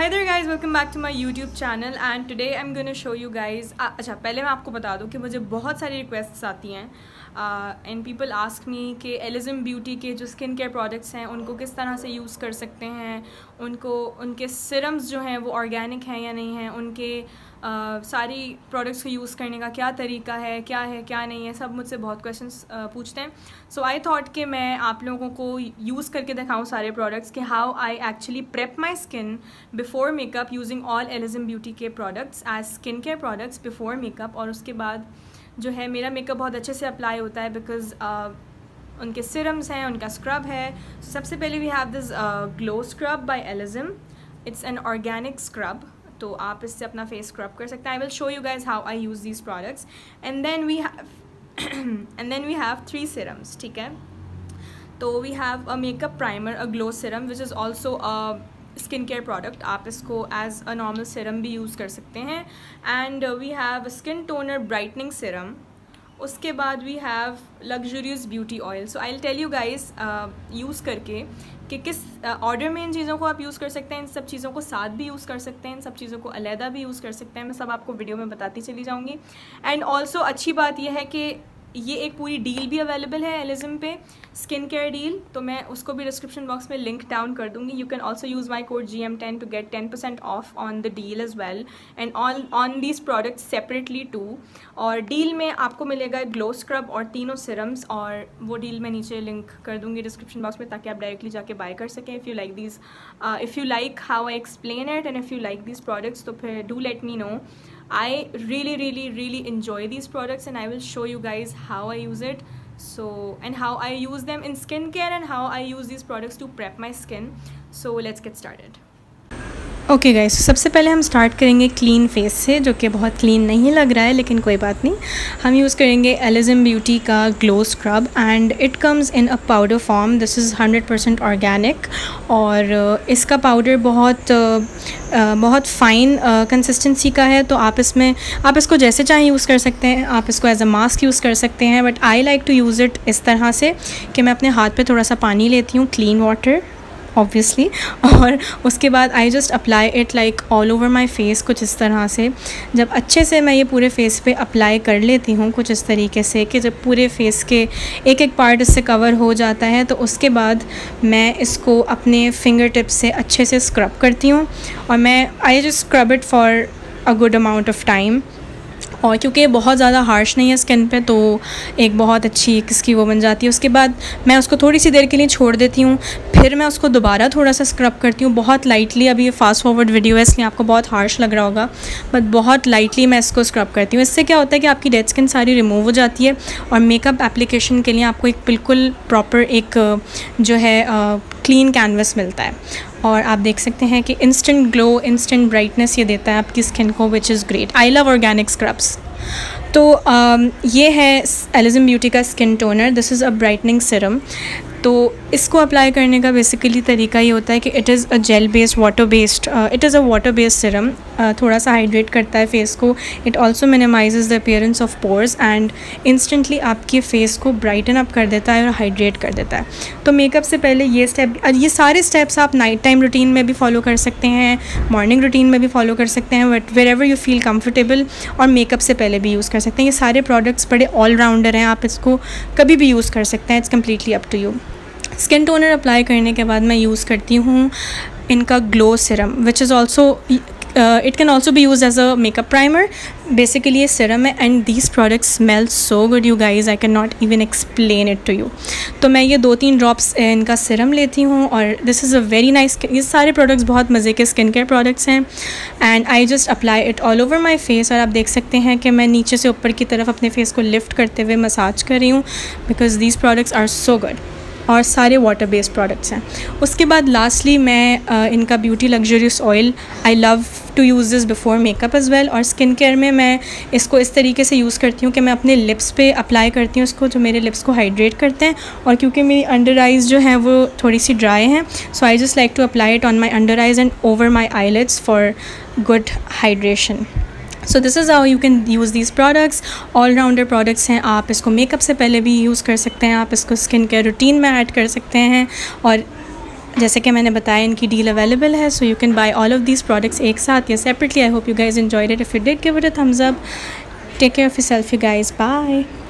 Hi there guys, welcome back to my YouTube channel and today I'm going to show you guys अच्छा पहले मैं आपको बता दूं कि मुझे बहुत सारी रिक्वेस्ट्स आती हैं एंड पीपल आस्क मी कि एलिज़म ब्यूटी के जो स्किन केयर प्रोडक्ट्स हैं उनको किस तरह से यूज़ कर सकते हैं, उनके सिरम्स जो हैं वो ऑर्गेनिक हैं या नहीं हैं, उनके सारी प्रोडक्ट्स को यूज़ करने का क्या तरीका है क्या नहीं है, सब मुझसे बहुत क्वेश्चंस पूछते हैं। सो आई थॉट कि मैं आप लोगों को यूज़ करके दिखाऊं सारे प्रोडक्ट्स कि how I actually prep my skin before makeup using all Elizm beauty के products as skin care products before makeup, और उसके बाद जो है मेरा मेकअप बहुत अच्छे से अप्लाई होता है बिकॉज उनके सिरम्स हैं, उनका स्क्रब है। सबसे पहले we have this glow scrub by Elizm. It's an organic scrub, तो आप इससे अपना फेस स्क्रब कर सकते हैं। I will show you guys how I use these products and then we have 3 serums. ठीक है, तो we have a makeup primer, a glow serum which is also a skin care product. आप इसको as a normal Siram भी use कर सकते हैं। And we have skin toner brightening serum. उसके बाद we have luxurious beauty oil. So I will tell you guys use करके कि किस ऑर्डर में इन चीज़ों को आप यूज़ कर सकते हैं। इन सब चीज़ों को साथ भी यूज़ कर सकते हैं, इन सब चीज़ों को अलहदा भी यूज़ कर सकते हैं। मैं सब आपको वीडियो में बताती चली जाऊँगी। एंड ऑल्सो अच्छी बात यह है कि ये एक पूरी डील भी अवेलेबल है एलिज़म पे, स्किन केयर डील, तो मैं उसको भी डिस्क्रिप्शन बॉक्स में लिंक डाउन कर दूँगी। You can also use my code GM10 to get 10% off on the deal as well and on these products separately too. और डील में आपको मिलेगा ग्लो स्क्रब और तीनों सिरम्स, और वो डील मैं नीचे लिंक कर दूँगी डिस्क्रिप्शन बॉक्स में ताकि आप डायरेक्टली जाके बाय कर सकें। If you like these, if you like how I explain it and if you like these products, तो फिर do let me know. I really enjoy these products and I will show you guys how I use it, so and how I use them in skincare and how I use these products to prep my skin. So let's get started. Okay guys, सबसे पहले हम start करेंगे clean face से, जो कि बहुत clean नहीं लग रहा है लेकिन कोई बात नहीं। हम यूज़ करेंगे एलिज़म ब्यूटी का glow scrub and it comes in a powder form. This is 100% organic और इसका पाउडर बहुत फ़ाइन कंसिस्टेंसी का है, तो आप इसको जैसे चाहें यूज़ कर सकते हैं। आप इसको एज अ मास्क यूज़ कर सकते हैं, but I like to use it इस तरह से कि मैं अपने हाथ पे थोड़ा सा पानी लेती हूँ, क्लीन वाटर ऑब्वियसली, और उसके बाद I just apply it like all over my face, कुछ इस तरह से। जब अच्छे से मैं ये पूरे फेस पे अप्लाई कर लेती हूँ कुछ इस तरीके से कि जब पूरे फेस के एक पार्ट इससे कवर हो जाता है, तो उसके बाद मैं इसको अपने फिंगर टिप से अच्छे से स्क्रब करती हूँ। और I just scrub it for a good amount of time, और क्योंकि ये बहुत ज़्यादा हार्श नहीं है स्किन पे, तो एक बहुत अच्छी किसकी वो बन जाती है। उसके बाद मैं उसको थोड़ी सी देर के लिए छोड़ देती हूँ, फिर मैं उसको दोबारा थोड़ा सा स्क्रब करती हूँ बहुत लाइटली। अभी ये फास्ट फॉरवर्ड वीडियो है इसलिए आपको बहुत हार्श लग रहा होगा, बट बहुत लाइटली मैं इसको स्क्रब करती हूँ। इससे क्या होता है कि आपकी डेड स्किन सारी रिमूव हो जाती है और मेकअप एप्लीकेशन के लिए आपको एक बिल्कुल प्रॉपर एक जो है क्लीन कैनवस मिलता है। और आप देख सकते हैं कि इंस्टेंट ग्लो, इंस्टेंट ब्राइटनेस ये देता है आपकी स्किन को, which is great. I love organic scrubs. तो ये है एलिज़म ब्यूटी का skin toner. This is a brightening serum. तो इसको अप्लाई करने का बेसिकली तरीका ये होता है कि it is a gel based, water based, it is a water based serum. थोड़ा सा हाइड्रेट करता है फेस को। It also minimizes the appearance of pores and instantly आपके फेस को ब्राइटन अप कर देता है और हाइड्रेट कर देता है। तो मेकअप से पहले ये सारे स्टेप्स आप नाइट टाइम रूटीन में भी फॉलो कर सकते हैं, मॉर्निंग रूटीन में भी फॉलो कर सकते हैं, but wherever you feel comfortable, और मेकअप से पहले भी यूज़ कर सकते हैं। ये सारे प्रोडक्ट्स बड़े ऑलराउंडर हैं, आप इसको कभी भी यूज़ कर सकते हैं। It's completely up to you. Skin toner apply करने के बाद मैं यूज़ करती हूँ इनका glow serum, which is also it can also be use as a makeup primer. Basically ये सिरम है and these products smell so good you guys, I can not even explain it to you. तो मैं ये 2-3 drops इनका सिरम लेती हूँ और this is a very nice. ये सारे प्रोडक्ट्स बहुत मज़े के स्किन केयर प्रोडक्ट्स हैं and I just apply it all over my face. और आप देख सकते हैं कि मैं नीचे से ऊपर की तरफ अपने फेस को लिफ्ट करते हुए मसाज कर रही हूँ because these products are so good, और सारे वाटर बेस्ड प्रोडक्ट्स हैं। उसके बाद लास्टली मैं इनका beauty luxurious oil, I love to use this before makeup as well. और स्किन केयर में मैं इसको इस तरीके से यूज़ करती हूँ कि मैं अपने लिप्स पे अप्लाई करती हूँ इसको, जो मेरे लिप्स को हाइड्रेट करते हैं। और क्योंकि मेरी अंडर आइज़ जो हैं वो थोड़ी सी ड्राई हैं, so I just like to apply it on my under eyes and over my eyelids for good hydration. So this is how you can use these products. All rounder products हैं, आप इसको makeup से पहले भी use कर सकते हैं, आप इसको स्किन केयर रूटीन में ऐड कर सकते हैं, और जैसे कि मैंने बताया इनकी डील अवेलेबल है, so you can buy all of these products एक साथ या separately. I hope you guys enjoyed it. If you did give it a thumbs up. Take care of yourself you guys. Bye.